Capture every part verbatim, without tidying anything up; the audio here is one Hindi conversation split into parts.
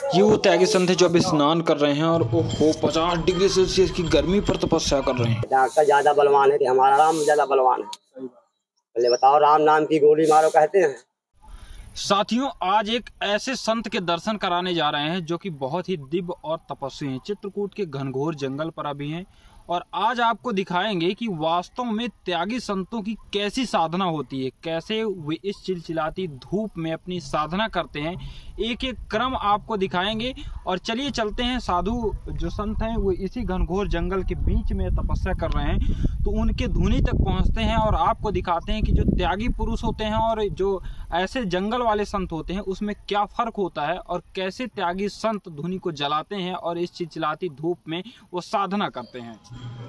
ये वो त्यागी संत है जो अभी स्नान कर रहे हैं और ओहो पचास डिग्री सेल्सियस की गर्मी पर तपस्या कर रहे हैं। डॉक्टर ज्यादा बलवान है कि हमारा राम ज्यादा बलवान है। पहले बताओ, राम नाम की गोली मारो कहते हैं। साथियों, आज एक ऐसे संत के दर्शन कराने जा रहे हैं जो कि बहुत ही दिव्य और तपस्वी हैं। चित्रकूट के घनघोर जंगल पर अभी हैं और आज आपको दिखाएंगे कि वास्तव में त्यागी संतों की कैसी साधना होती है, कैसे वे इस चिलचिलाती धूप में अपनी साधना करते हैं। एक एक क्रम आपको दिखाएंगे और चलिए चलते हैं। साधु जो संत हैं वो इसी घनघोर जंगल के बीच में तपस्या कर रहे हैं, तो उनके धुनी तक पहुंचते हैं और आपको दिखाते हैं कि जो त्यागी पुरुष होते हैं और जो ऐसे जंगल वाले संत होते हैं उसमें क्या फर्क होता है और कैसे त्यागी संत धुनी को जलाते हैं और इस चिलचिलाती धूप में वो साधना करते हैं।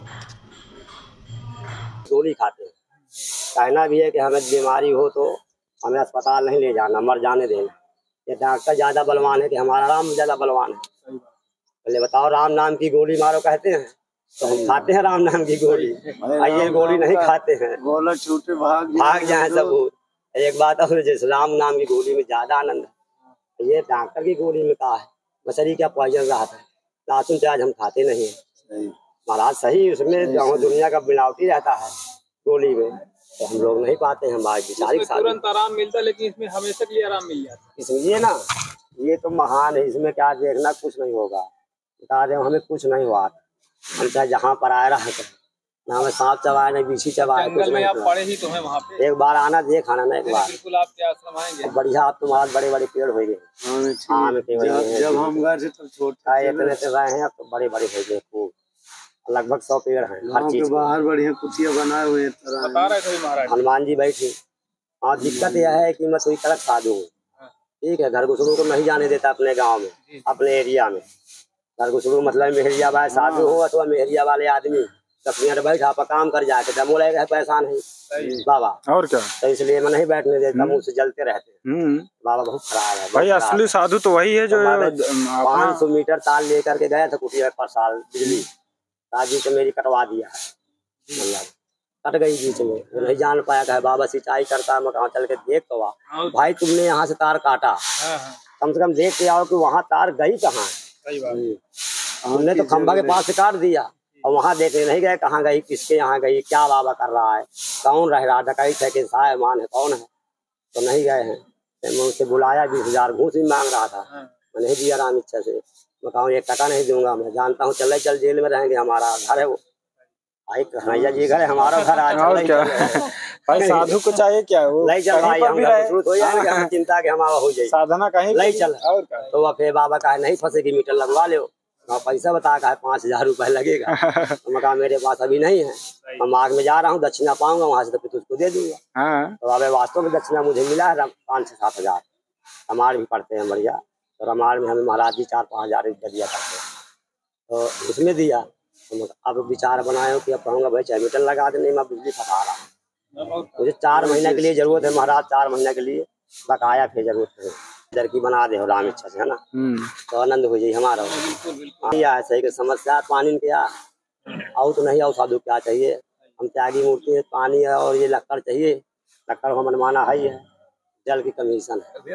गोली खाते हैं। कहना भी है कि हमें बीमारी हो तो हमें अस्पताल नहीं ले जाना, मर जाने देना। ये डॉक्टर ज्यादा बलवान है कि हमारा राम ज्यादा बलवान है। पहले बताओ, राम नाम की गोली मारो कहते हैं, तो हम खाते हैं राम नाम की गोली। ये गोली नहीं खाते हैं, गोला छूटे भाग भाग जाए सब। एक बात और, जैसे राम नाम की गोली में ज्यादा आनंद है। ये डॉक्टर की गोली में कहा है बसरी क्या पॉइजन रहा था। लहसुन प्याज हम खाते नहीं है महाराज, सही उसमें दुनिया का मिलावटी रहता है गोली में, तो हम लोग नहीं पाते हैं। हमारे विचारिक तुरंत आराम मिलता है, लेकिन इसमें हमेशा के लिए आराम मिल जाता है। इसमें ये ना, ये तो महान है, इसमें क्या देखना, कुछ नहीं होगा। बता दे हमें कुछ नहीं हुआ, हम चाहे जहाँ पर आए रहा ना हमें सांप चबाए नहीं बीछी चबाए, कुछ नहीं। आप पड़े ही तो हैं वहाँ पे, एक बार आना देख आना ना एक बार। बिल्कुल, आपके आश्रम आएंगे। बढ़िया, आप तुम्हारे बड़े बड़े पेड़ हो गए। हाँ, जब हम गए थे तब छोटा इतने से रहे हैं, अब तो बड़े बड़े हो गए खूब। लगभग सौ पेड़ हैं हर चीज बाहर, बढ़िया कुटिया बनाए हुए हैं। हनुमान जी बैठे। और दिक्कत यह है कि मैं कोई तरह साधु हूँ, ठीक है। घर घुसड़ों को नहीं जाने देता अपने गांव में, अपने एरिया में। घर घुसड़ों मतलब मेहरिया वाले साधु हो अथवा मेहरिया वाले आदमी दस मिनट बैठा आप काम कर जाके तब बोले पैसा नहीं बाबा, और क्या। तो इसलिए मैं नहीं बैठने देता, मुँह से जलते रहते हैं। बाबा बहुत खराब है भाई। असली साधु तो वही है जो पाँच सौ मीटर तार लेकर के गए थे कुटिया पर साल बिजली राजी से मेरी कटवा दिया है, कट गई बीच में। वो नहीं जान पाया कि बाबा सिंचाई करता है, मैं कहाँ चल के देख तो आ भाई, तुमने यहाँ से तार काटा, कम से कम देख के आओ कि वहाँ तार गई कहाँ है। हमने तो खंभा के पास से काट दिया और वहाँ देखने नहीं गए कहाँ गई, किसके यहाँ गई, क्या बाबा कर रहा है, कौन रह रहा, डकैत है कि सामान है, कौन है। तो नहीं गए हैं। मैं उनसे बुलाया, बीस हजार घूस भी मांग रहा था, मैं नहीं दिया राम इच्छा से। मैं कहूँ एक टका नहीं दूंगा, मैं जानता हूँ चले चल जेल में रहेंगे, हमारा घर है वो। भाई कन्हैया जी घर है, हमारा घर आज भाई साधु को चाहिए क्या वो नहीं चल भाई, हम हो जाएगा, हम चिंता के हमारा हो जाए साधना कहीं नहीं चल। तो वह फिर बाबा का नहीं फंसेगी, मीटर लगवा लो। पैसा बता का है पाँच हजार रुपये लगेगा। तो मैं कहा मेरे पास अभी नहीं है, मैं आग में जा रहा हूँ, दक्षिणा पाऊंगा वहां से तो फिर उसको दे दूंगा। तो अब वास्तव में दक्षिणा मुझे मिला है पाँच से सात हजार। हमारे भी पढ़ते हैं बढ़िया, तो रमाड़ में हमें महाराज जी चार पाँच हजार रुपया दिया करते हैं, तो उसमें दिया। तो अब विचार बनाए कि अब कहूँगा भाई चाहे मीटर लगा दे, नहीं मैं बिजली फंसा रहा हूँ। मुझे चार महीने के लिए जरूरत है महाराज, चार महीने के लिए बकाया फिर जरूरत है। इधर की बना दे हो राम इच्छा से, है ना, तो आनंद हो जाए हमारा। है सही की समस्या, पानी क्या और तो नहीं, और साधु क्या चाहिए। हम त्यागी मूर्ति है, पानी है और ये लक्कड़ चाहिए, लक्कड़ को मनमाना है, है जल की कमीशन है।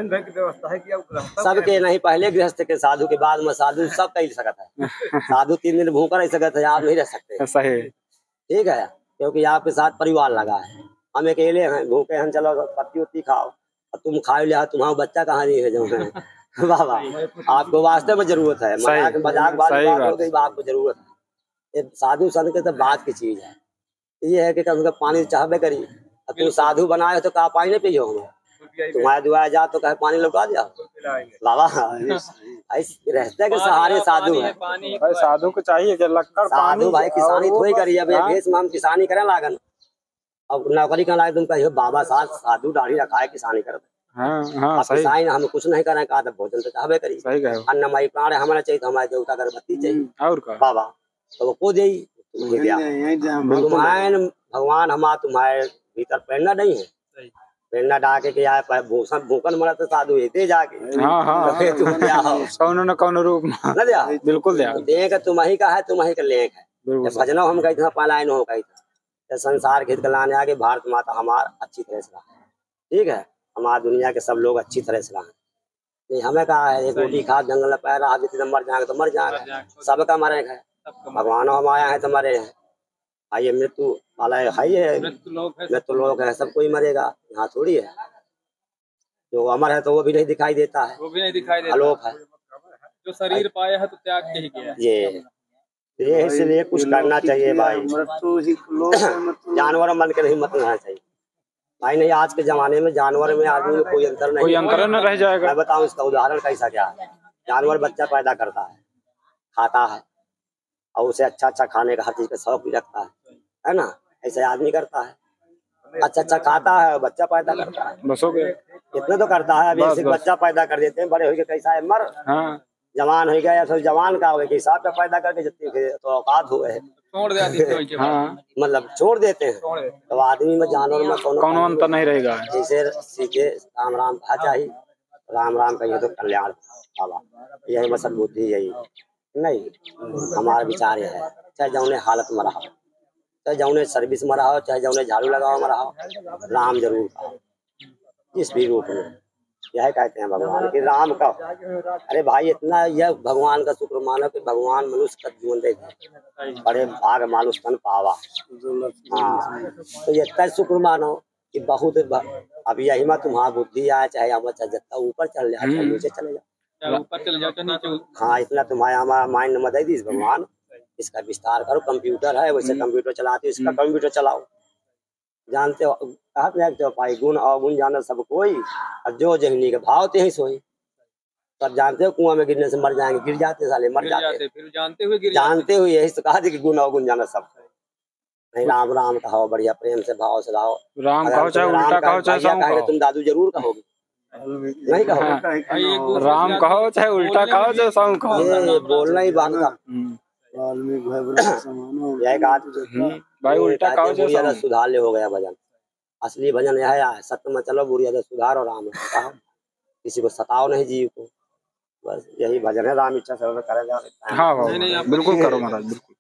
सबके नहीं, पहले गृहस्थ के साधु के बाद में साधु सब कह सकता है। साधु तीन दिन भूखा रह सकते है, आप नहीं रह सकते। सही ठीक है, क्योंकि आपके साथ परिवार लगा है। हम अकेले हैं, भूखे हैं, चलो पत्ती उत्ती खाओ, तुम खाओ लिया, तुम्हारा बच्चा कहाँ नहीं है जो है। बाबा आपको वास्तव में जरूरत है, मजाक मजाक बात आपको जरूरत है। साधु संत के तो बात की चीज है, ये है कि कम से कम पानी चाहबे करी। तुम साधु बनाए हो तो कहा पानी नहीं पियो, हमें तुम्हारे दुआ जा तो कहे पानी लौटा दिया। बाबा रहते के सहारे साधु है, भाई साधु को चाहिए कि लक्कड़ साधु भाई किसानी थोड़ी करी। अब भेष में हम किसानी करें लागन, अब नौकरी का लागे तुम कहियो बाबा साथ साधु दाढ़ी रखा है किसानी कर। हाँ, हाँ, सही। किसानी हम कुछ नहीं करें, कहा भोजन तो चाहबे करी। अन्नमयी प्राण हमारा चाहिए, तो हमारे देवता अगरबत्ती चाहिए और का बाबा, तो वो को दे तुम्हारे भगवान। हमारा तुम्हारे भीतर प्रेरणा नहीं है, प्रेरणा डाके के आए भूषण भूखन मरा तो साधु हेते जाके। हाँ हाँ तुम क्या हो कौन न कौन रूप न दिया, बिल्कुल दिया देख तुम ही का है, तुम ही का लेख है। भजनों हम कही था पलायन हो गई था, संसार के हित लाने आगे भारत माता हमार अच्छी तरह से रहा है, ठीक है। हमारा दुनिया के सब लोग अच्छी तरह से रहा है। नहीं हमें कहा है एक रोटी खा जंगल में पैर आगे इतना मर जाएंगे तो मर जाएंगे, सबका मरे है। भगवान हम आया है तो मरे हैं, आइए मृत्यु वाला है, हाई है मृत्यु लोग है, सब कोई मरेगा, यहाँ थोड़ी है। जो अमर है तो वो भी नहीं दिखाई देता है, वो भी नहीं दिखाई देता, अलोक है। जो शरीर पाया है तो त्याग के ही गया। ये ये इसलिए कुछ करना चाहिए भाई, जानवर बन के नहीं मत रहना चाहिए भाई। नहीं आज के जमाने में जानवर में आदमी में कोई अंतर नहीं, कोई अंतर न रह जाएगा। मैं बताऊं इसका उदाहरण कैसा क्या है। जानवर बच्चा पैदा करता है, खाता है और उसे अच्छा अच्छा खाने का हर चीज का शौक भी रखता है, है ना। ऐसे आदमी करता है, अच्छा अच्छा खाता है, बच्चा पैदा करता है, बस हो गया। इतने तो करता है। अभी ऐसे बच्चा पैदा कर देते हैं, बड़े हो गए कैसा है मर, हाँ जवान हो गया या फिर जवान का हो गया, हिसाब का पैदा करके जितने तो औकात हुए है छोड़ देते, हाँ मतलब छोड़ देते हैं। तो आदमी में जानवर में कौन अंतर नहीं रहेगा। जैसे सीखे राम राम कहा चाहिए, राम राम कहिए तो कल्याण बाबा, यही मसल बुद्धि यही नहीं। हमारा विचार यह है, चाहे जौने हालत में रहा, चाहे जौने सर्विस में रहा, चाहे जौने झाड़ू लगाओ में रहा, राम जरूर कहा इस भी रूप में। यह कहते हैं भगवान कि राम का, अरे भाई इतना यह भगवान का शुक्र मानो कि भगवान मनुष्य का जीवन दे, बड़े भाग मानुष तन पावा। हाँ तो ये इतना शुक्र मानो कि बहुत अब यही में तुम्हारा बुद्धि आए, चाहे हम अच्छा जितना ऊपर चल जाए चाहे नीचे चले जाओ, ऊपर चले जाओ नीचे। हाँ इतना तुम्हारा हमारा माइंड में दे दी भगवान, इसका विस्तार करो। कंप्यूटर है वैसे कंप्यूटर चलाते, इसका कंप्यूटर चलाओ। जानते हो कहते हो भाई गुण अवगुण जाना सब कोई, और जो जहनी के भाव ते ही सोई। सब जानते हो कुआं में गिरने से मर जाएंगे, गिर जाते साले मर जाते, फिर जानते हुए गिर जानते हुए यही तो कहा थी कि गुण अवगुण जाना सब नहीं। राम राम कहो, बढ़िया प्रेम से भाव से रहो, राम कहो चाहे उल्टा कहो चाहे सम कहो, तुम दादू जरूर कहोगे, नहीं कहो राम कहो चाहे उल्टा कहो चाहे सम कहो, ये बोलना ही बात था। यह कहा भाई उल्टा कहो चाहे सम। सुधार ले हो गया भजन, असली भजन यह है, सत्य में चलो बुरी आदत सुधार और राम कहो, किसी को सताओ नहीं जीव को, बस यही भजन है। राम इच्छा सर्व करे जा। हाँ बिल्कुल करो महाराज बिल्कुल।